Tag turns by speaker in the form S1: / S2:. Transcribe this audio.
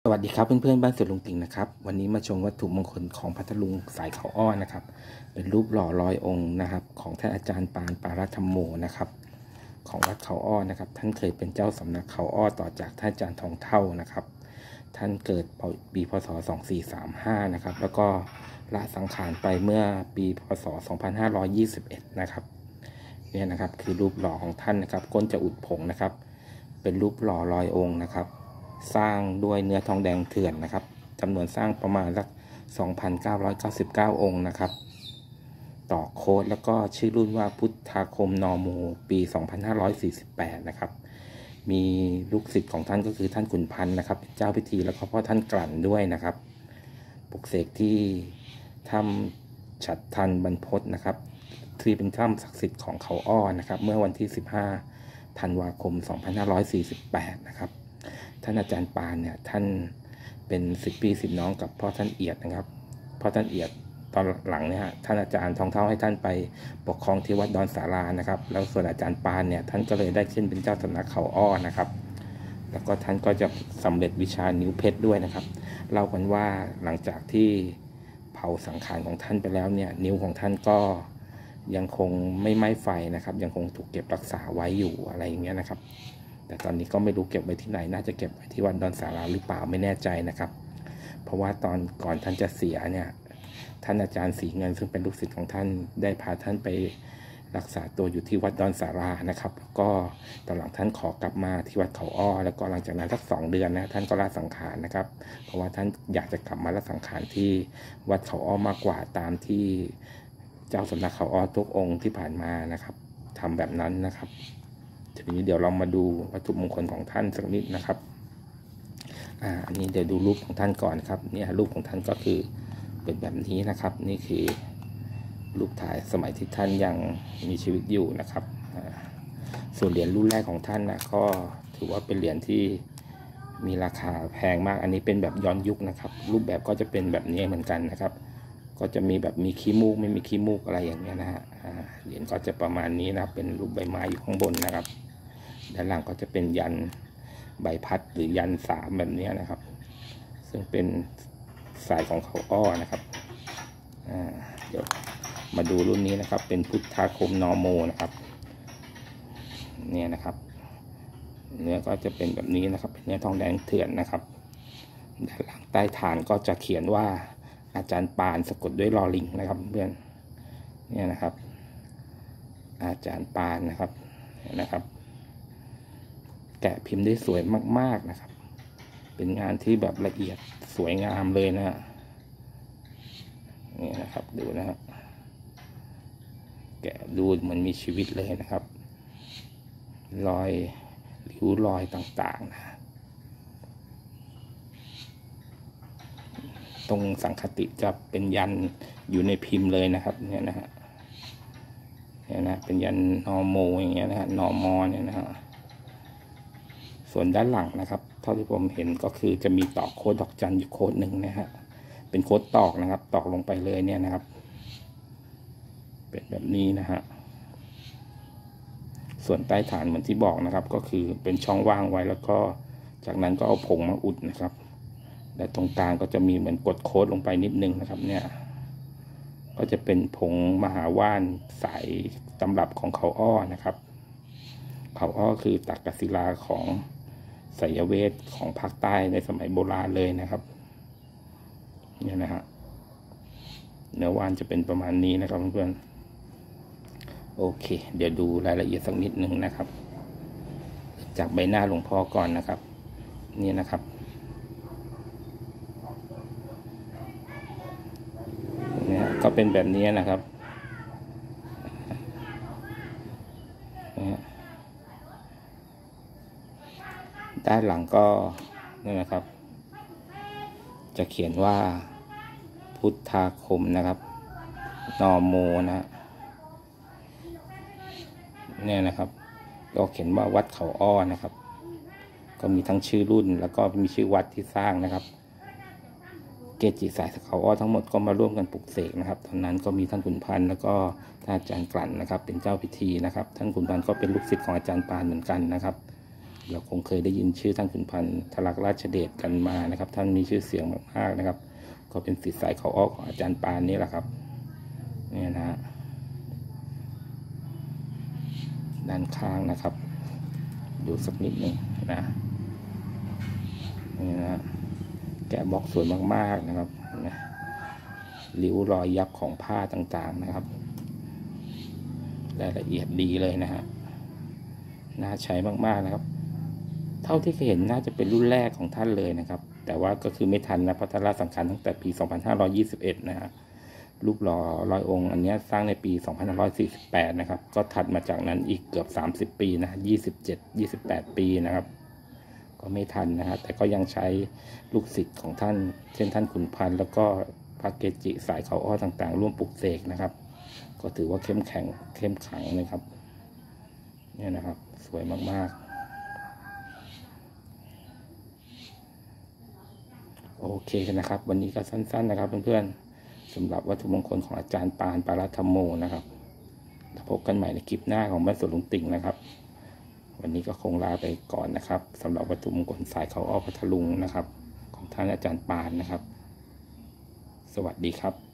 S1: สวัสดีครับเพื่อนๆบ้านสวนลุงติ่งนะครับวันนี้มาชมวัตถุมงคลของพัทลุงสายเขาอ้อนะครับเป็นรูปหล่อร้อยองค์นะครับของท่านอาจารย์ปานปารัตธรรมโมนะครับของวัดเขาอ้อนะครับท่านเคยเป็นเจ้าสำนักเขาอ้อต่อจากท่านอาจารย์ทองเท่านะครับท่านเกิดปีพศ2435นะครับแล้วก็ละสังขารไปเมื่อปีพศ2521นะครับเนี่ยนะครับคือรูปหล่อของท่านนะครับก้นจะอุดผงนะครับเป็นรูปหล่อร้อยองค์นะครับสร้างด้วยเนื้อทองแดงเถื่อนนะครับจำนวนสร้างประมาณสัก 2,999 องค์นะครับต่อโค้ดแล้วก็ชื่อรุ่นว่าพุทธาคมนอโมปี 2548 นะครับมีลูกศิษย์ของท่านก็คือท่านขุนพันธ์นะครับเจ้าพิธีแล้วก็พ่อท่านกลั่นด้วยนะครับปลุกเสกที่ถ้ำฉัตรทันบรรพตนะครับที่เป็นถ้ำศักดิ์สิทธิ์ของเขาอ้อนะครับเมื่อวันที่ 15 ธันวาคม 2548 นะครับท่านอาจารย์ปานเนี่ยท่านเป็นศิษย์พี่ศิษย์น้องกับพ่อท่านเอียดนะครับพ่อท่านเอียดตอนหลังเนี่ยท่านอาจารย์ทองเท่าให้ท่านไปปกครองที่วัดดอนสารานะครับแล้วส่วนอาจารย์ปานเนี่ยท่านก็เลยได้ขึ้นเป็นเจ้าสำนักเขาอ้อนะครับแล้วก็ท่านก็จะสำเร็จวิชานิ้วเพชรด้วยนะครับเล่ากันว่าหลังจากที่เผาสังขารของท่านไปแล้วเนี่ยนิ้วของท่านก็ยังคงไม่ไหม้ไฟนะครับยังคงถูกเก็บรักษาไว้อยู่อะไรอย่างเงี้ยนะครับแต่ตอนนี้ก็ไม่รู้เก็บไว้ที่ไหนน่าจะเก็บไว้ที่วัดดอนสาราหรือเปล่าไม่แน่ใจนะครับเพราะว่าตอนก่อนท่านจะเสียเนี่ยท่านอาจารย์ศรีเงินซึ่งเป็นลูกศิษย์ของท่านได้พาท่านไปรักษาตัวอยู่ที่วัดดอนสารานะครับแล้วก็ตอนหลังท่านขอกลับมาที่วัดเขาอ้อแล้วก็หลังจากนั้นสัก2 เดือนนะท่านก็ละสังขารนะครับเพราะว่าท่านอยากจะกลับมาละสังขารที่วัดเขาอ้อมากกว่าตามที่เจ้าสำนักเขาอ้อทุกองค์ที่ผ่านมานะครับทำแบบนั้นนะครับทีนี้เดี๋ยวเรามาดูวัตถุมงคลของท่านสักนิดนะครับอันนี้เดี๋ยวดูรูปของท่านก่อนครับเนี่ยรูปของท่านก็คือเป็นแบบนี้นะครับนี่คือรูปถ่ายสมัยที่ท่านยังมีชีวิตอยู่นะครับส่วนเหรียญรุ่นแรกของท่านนะก็ถือว่าเป็นเหรียญที่มีราคาแพงมากอันนี้เป็นแบบย้อนยุคนะครับรูปแบบก็จะเป็นแบบนี้เหมือนกันนะครับก็จะมีแบบมีขี้มูกไม่มีขี้มูกอะไรอย่างเงี้ยนะฮะเหรียญก็จะประมาณนี้นะครับเป็นรูปใบไม้อยู่ข้างบนนะครับด้านล่างก็จะเป็นยันใบพัดหรือยัน3แบบนี้นะครับซึ่งเป็นสายของเขาอ้อนะครับเดี๋ยวมาดูรุ่นนี้นะครับเป็นพุทธาคมนอโมนะครับเนี่ยนะครับเนื้อก็จะเป็นแบบนี้นะครับเป็นเนื้อทองแดงเถื่อนนะครับด้านหลังใต้ฐานก็จะเขียนว่าอาจารย์ปานสะกดด้วยลอลิงนะครับเพื่อนเนี่ยนะครับอาจารย์ปานนะครับแกะพิมพ์ได้สวยมากๆนะครับเป็นงานที่แบบละเอียดสวยงามเลยนะนี่นะครับดูนะครับแกะดูเหมือนมีชีวิตเลยนะครับรอยริ้วรอยต่างๆนะตรงสังคติจะเป็นยันอยู่ในพิมพ์เลยนะครับเนี่ยนะฮะเนี่ยนะเป็นยันนอโมอย่างเงี้ยนะฮะนอมอเนี่ยนะฮะส่วนด้านหลังนะครับเท่าที่ผมเห็นก็คือจะมีตอกโค้ดดอกจันอยู่โค้ดหนึ่งนะฮะเป็นโค้ดตอกนะครับตอกลงไปเลยเนี่ยนะครับเป็นแบบนี้นะฮะส่วนใต้ฐานเหมือนที่บอกนะครับก็คือเป็นช่องว่างไว้แล้วก็จากนั้นก็เอาผงมาอุดนะครับและตรงกลางก็จะมีเหมือนกดโค้ดลงไปนิดนึงนะครับเนี่ยก็จะเป็นผงมหาว่านสายตำรับของเขาอ้อนะครับเขาอ้อคือตักกศิลาของไสยเวทของภาคใต้ในสมัยโบราณเลยนะครับเนี่ยนะฮะเนื้อว่านจะเป็นประมาณนี้นะครับเพื่อนๆโอเคเดี๋ยวดูรายละเอียดสักนิดนึงนะครับจากใบหน้าหลวงพ่อก่อนนะครับนี่นะครับเนี่ยก็เป็นแบบนี้นะครับด้านหลังก็นี่นะครับจะเขียนว่าพุทธาคมนะครับนอโมนะเนี่ยนะครับก็เขียนว่าวัดเขาอ้อนะครับก็มีทั้งชื่อรุ่นแล้วก็มีชื่อวัดที่สร้างนะครับเกจิสายเขาอ้อทั้งหมดก็มาร่วมกันปลุกเสกนะครับตอนนั้นก็มีท่านขุนพันธ์แล้วก็ท่านอาจารย์กลั่นนะครับเป็นเจ้าพิธีนะครับท่านขุนพันธ์ก็เป็นลูกศิษย์ของอาจารย์ปานเหมือนกันนะครับเราคงเคยได้ยินชื่อท่านขุนพันธ์ทลักราชเดชกันมานะครับท่านมีชื่อเสียงมากๆนะครับก็เป็นศิษย์สายเขาอ้อของอาจารย์ปานนี่แหละครับเนี่ยนะฮะด้านข้างนะครับดูสักนิดหนึ่งนะนี่นะแกะบล็อกสวยมากๆนะครับนะริ้วรอยยับของผ้าต่างๆนะครับรายละเอียดดีเลยนะฮะน่าใช้มากๆนะครับเท่าที่เคยเห็นน่าจะเป็นรุ่นแรกของท่านเลยนะครับแต่ว่าก็คือไม่ทันนะเพราะท่านละสังขารตั้งแต่ปี 2521 นะฮะรูปหล่อ100 องค์อันนี้สร้างในปี 2548 นะครับก็ถัดมาจากนั้นอีกเกือบ30 ปีนะ27-28 ปีนะครับก็ไม่ทันนะฮะแต่ก็ยังใช้ลูกศิษย์ของท่านเช่นท่านขุนพันธ์แล้วก็พระเกจิสายเขาอ้อต่างๆร่วมปลุกเสกนะครับก็ถือว่าเข้มขังนะครับเนี่ยนะครับสวยมากๆโอเคกันนะครับวันนี้ก็สั้นๆนะครับเพื่อนๆสำหรับวัตถุมงคลของอาจารย์ปานปารัตธรรมโมนะครับพบกันใหม่ในคลิปหน้าของบ้านสวนลุงติ่งนะครับวันนี้ก็คงลาไปก่อนนะครับสำหรับวัตถุมงคลสายเขาอ้อพัทลุงนะครับของท่านอาจารย์ปานนะครับสวัสดีครับ